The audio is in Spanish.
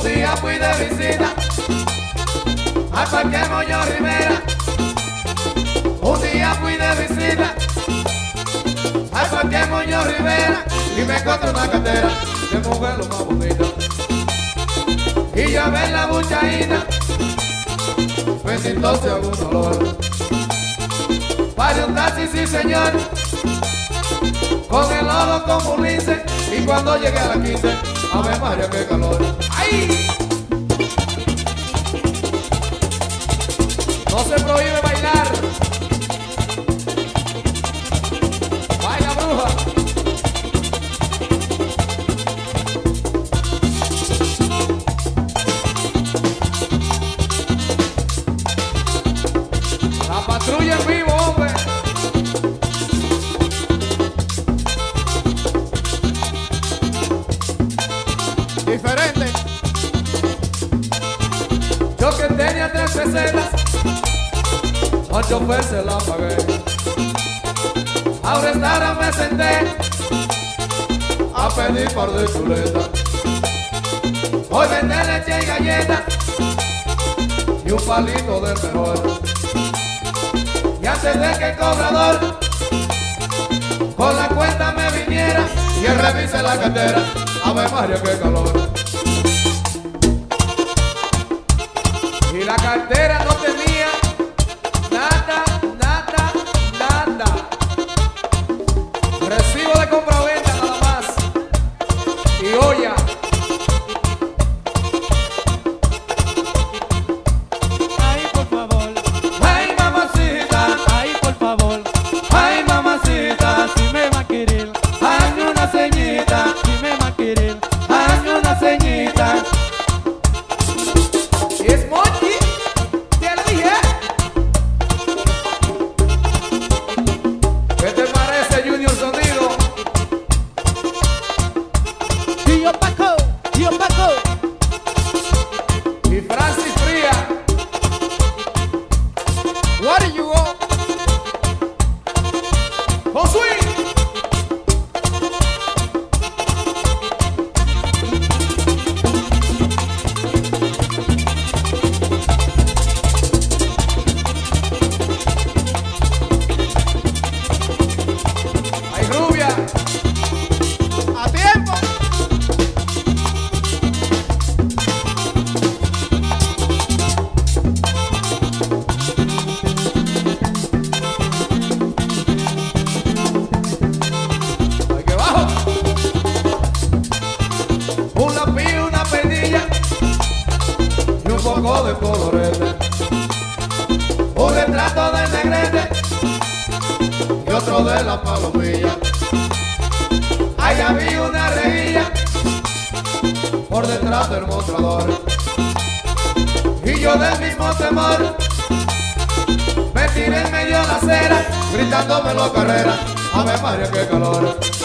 Un día fui de visita al Parque Moño Rivera. Un día fui de visita al Parque Moño Rivera y me encontré una cartera de mujer lo más bonita. Y yo a ver la buchaína me sintió algún olor. Paré un taxi, sí señor, con el lodo como un lince. Y cuando llegué a la 15, ave María, qué calor. ¡Ay! No se prohíbe bailar. Baila, bruja. La patrulla en vivo, hombre. Diferente. Yo que tenía 3 pesetas, 8 veces la pagué. A un restaurante me senté a pedir par de chuletas. Hoy vendí leche y galleta y un palito del mejor. Y antes de que el cobrador con la cuenta me viniera y él revise la cartera, ave María, qué calor. Y la cartera no tenía nada, nada, nada. Recibo de compra-venta nada más. Y olla. Ay, por favor. Ay, mamacita. Ay, por favor. Ay, mamacita. Si me va a querer. Hazme una ceñita. Si me va a querer. Hazme una ceñita. Y es Mochi. ¿Qué le dije? ¿Qué te parece, Junior Sonido? Tío Paco. Tío Paco. Y Francis Fría. What are you all? Josué. Ay, rubia. A tiempo. Ay, que bajo. Un lápiz, una peinilla y un poco de colorete. Un retrato de negrete y otro de la palomilla. Allá vi una rejilla por detrás del mostrador. Y yo del mismo temor me tiré en medio de la acera, gritándome la carrera, ave María, qué calor.